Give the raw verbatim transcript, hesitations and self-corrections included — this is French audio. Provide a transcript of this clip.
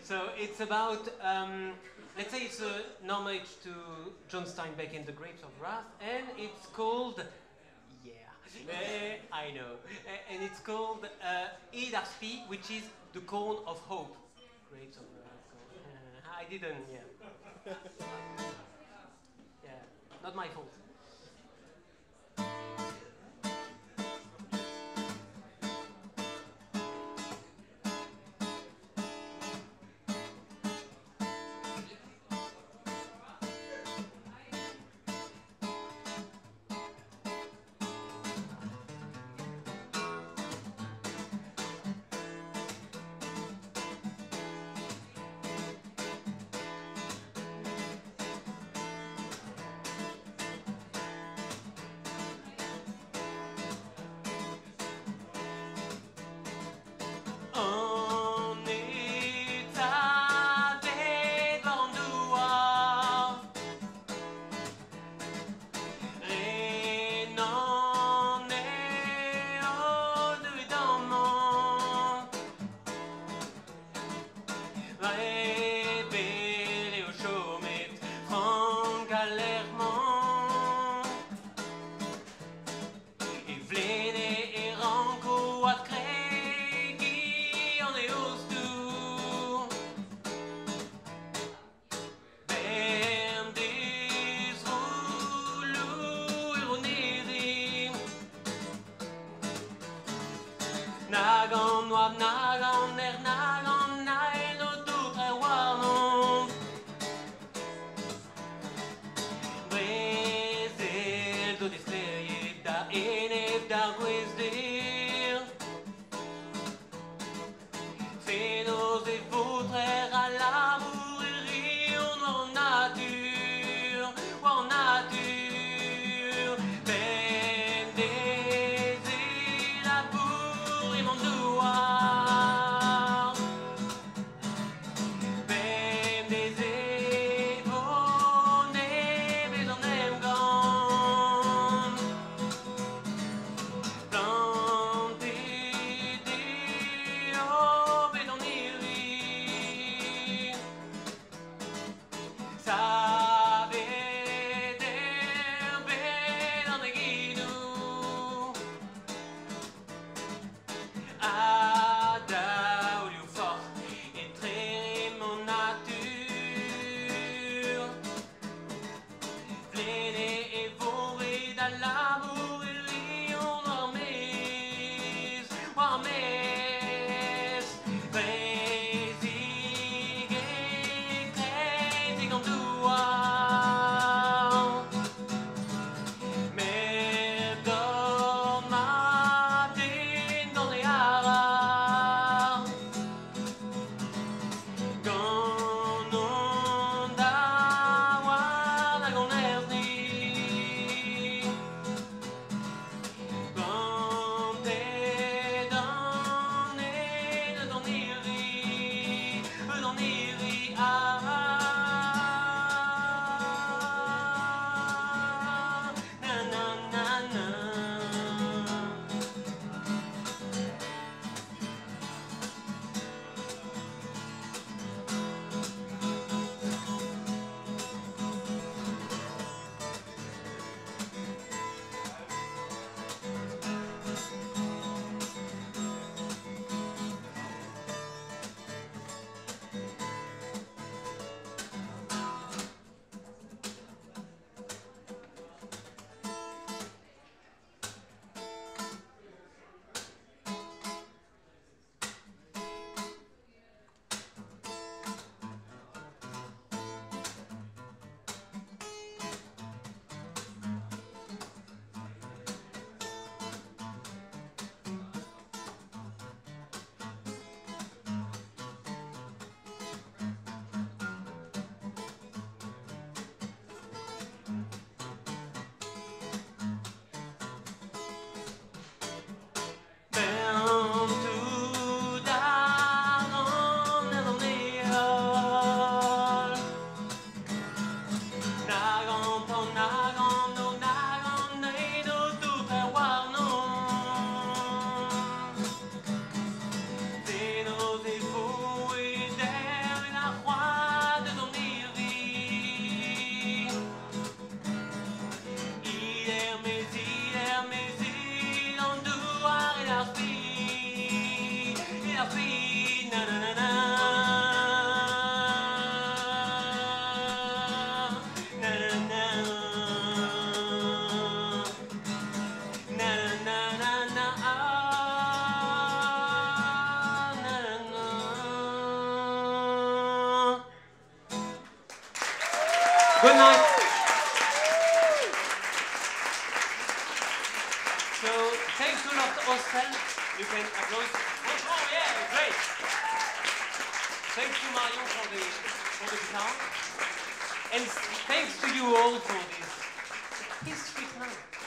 So it's about, um, let's say it's an homage to John Steinbeck and the Grapes of Wrath, and it's called, yeah, eh, I know, Eh, and it's called uh, Idarspi, which is the corn of hope. Grapes of Wrath. Uh, I didn't, yeah. Yeah, not my fault. On est allé devant nous, Renan est au de dans mon rêver au chômet, Franck Galèrement, et Vléné et Ranco à Cré, qui en est au stu, Ben des roulous et Ronéri, Nagan, Noab, Nagan, Er, Nagan, Naël, d'autres et Warnon, Brésil, do desleie, da Eneb, da Guesdir, Fénos et vôtres à l'amour et rire en nature, ou en nature, Ben des îles à bourg et mon doigt, Ben des évonés, mais en aime grande, planté des aubes et en iris, Good night. So, thanks to Lord Hostel. You can applause. Oh, oh, yeah, great. Thanks to Marion for the, for the guitar. And thanks to you all for this history night.